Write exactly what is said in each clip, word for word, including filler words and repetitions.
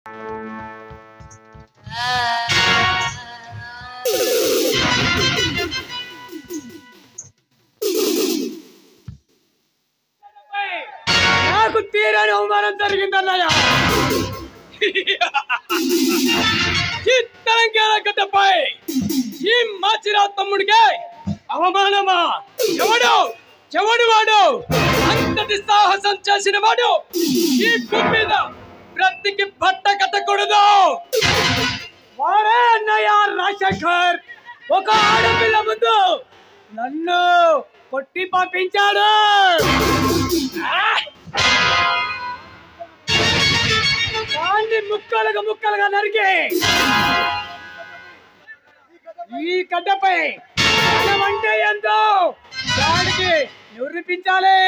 నాకు తీరని అవమానం జరిగిందన్నయ్య. ఈ తెలంగాణ గడ్డపై ఈ మరచర తమ్ముడికి అవమానమా? ఎవడు ఎవడు వాడు? అంతటి సాహసం చేసిన వాడు ఈ భూమి మీద బ్రతికి బట్ట కట్టకూడదు. వాడే అన్నయ్య రాజశేఖర్ ఒక ఆడపిల్ల ముందు నన్ను కొట్టి పంపించాడు. దాన్ని ముక్కలుగా ముక్కలుగా నరికి ఈ గడ్డపై అంటే ఎంతో దానికి నిరూపించాలి.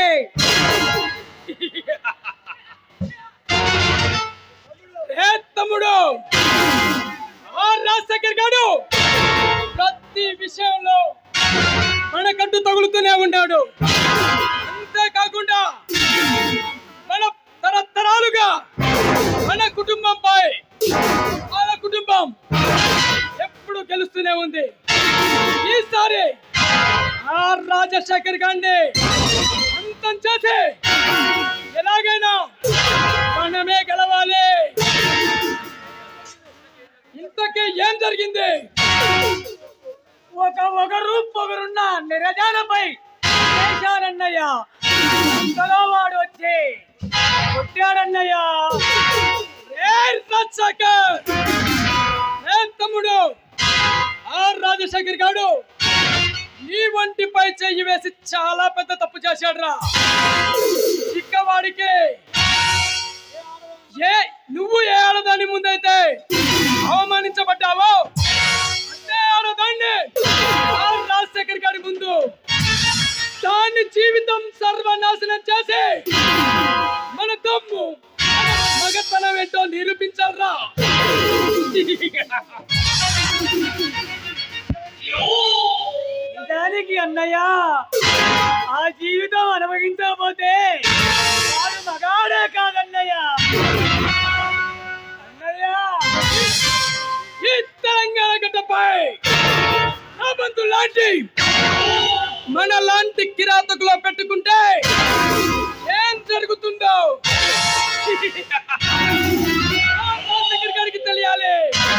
తమ్ముడు రాజశేఖర్ గారు ప్రతి విషయంలో మనకంటూ తగులుతూనే ఉన్నాడు. అంతేకాకుండా మన తరతరాలుగా మన కుటుంబంపై మన కుటుంబం ఎప్పుడు గెలుస్తూనే ఉంది. ఈసారి ఆ రాజశేఖర్ గారిని అంతం చేసి ఎలాగైనా మనమే గెలవాలి. ఇంతకీ ఏం జరిగింది? ఒక ఒకరు పొగరున్న నిరజానపై చేశారన్నయ్య. అంతలో వాడు వచ్చి కొట్టాడన్నయ్య. తమ్ముడు ఆ రాజశేఖర్ గారు నీ వంటిపై చెయ్యి వేసి చాలా పెద్ద తప్పు చేశాడురా. ఇక వాడికి ఏ నువ్వు ఏ ఆడదాని ముందైతే అవమానించబడ్డావో అదే ఆడదాన్ని ఆ రాజశేఖర్ గారి ముందు దాన్ని జీవితం సర్వనాశనం చేసి మన దమ్ము మగతనం ఏంటో నిరూపించాలరా. దానికి అన్నయ్య ఆ జీవితం అనుభవించకపోతే వాడు మగాడే కాదన్నయ్య. అన్నయ్య ఈ తెలంగాణ గడ్డపై బంధు లాంటి మన లాంటి కిరాతకులో పెట్టుకుంటే ఏం జరుగుతుందో గారికి తెలియాలి.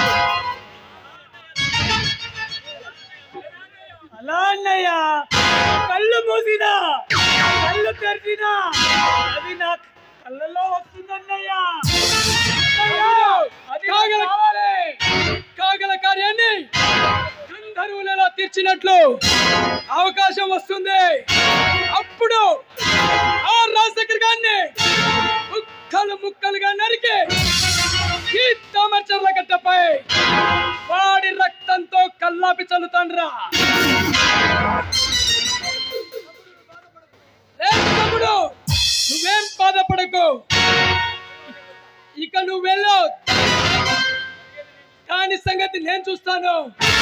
అలా అన్నయ్య కళ్ళు మూసినా కళ్ళు తెరిచినా అది నా కళ్ళలో వస్తుందన్నయ్య. కాగల కార్యాన్ని గంధర్వులలో తీర్చినట్లు అవకాశం వస్తుంది. అప్పుడు ఆ రాజశేఖర్ గారిని ముక్కలు ముక్కలుగా నరికి ఈ మరచర గడ్డపై వాడి రక్తంతో కల్లాపి చల్లుతాండ్రా. తమ్ముడు నువ్వేం బాధపడకు, ఇక నువ్వు వెళ్ళు. దాని సంగతి నేను చూస్తాను.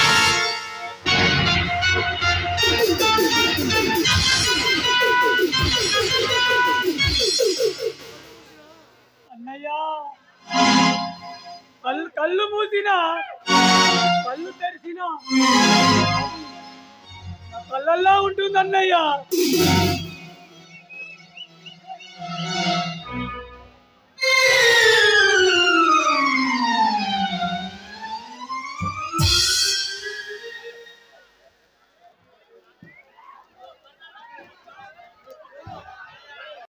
అన్నయ్య కళ్ళు కళ్ళు మూసినా కళ్ళు తెరిచినా కళ్ళల్లో ఉంటుంది అన్నయ్య.